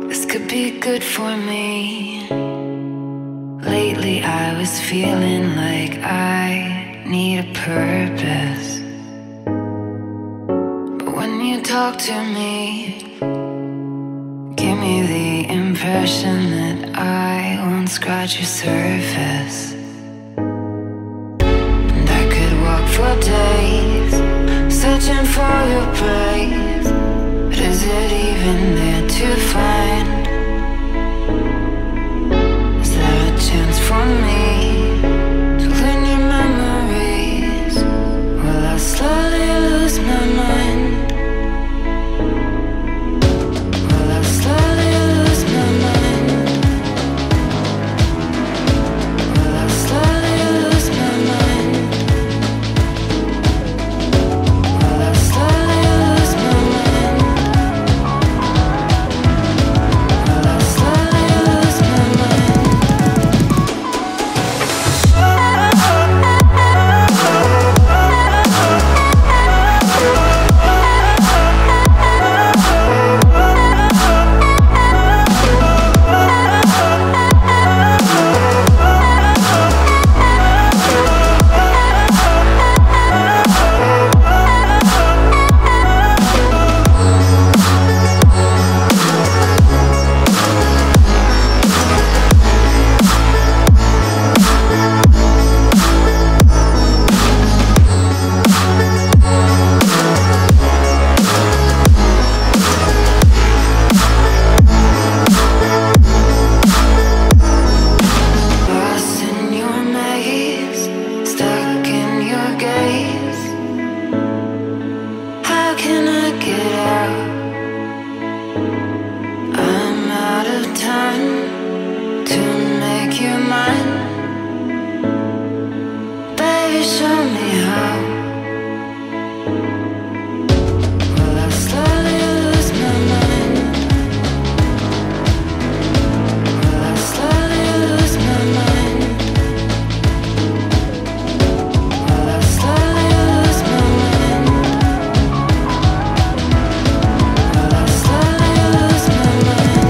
This could be good for me. Lately I was feeling like I need a purpose. But when you talk to me, give me the impression that I won't scratch your surface. And I could walk for days, searching for your praise. But is it even there to find? Is there a chance for me to learn your memories? Will I slowly lose my mind? Will I slowly lose my mind? Will I slowly lose my mind? Will I slowly lose my mind? Will I slowly lose my mind? Lost in your maze, stuck in your gaze. How can I get out? I'm out of time to make you mine. Baby, show me how. Will I slowly lose my mind? Will I slowly lose my mind? Will I slowly lose my mind? Will I slowly lose my mind?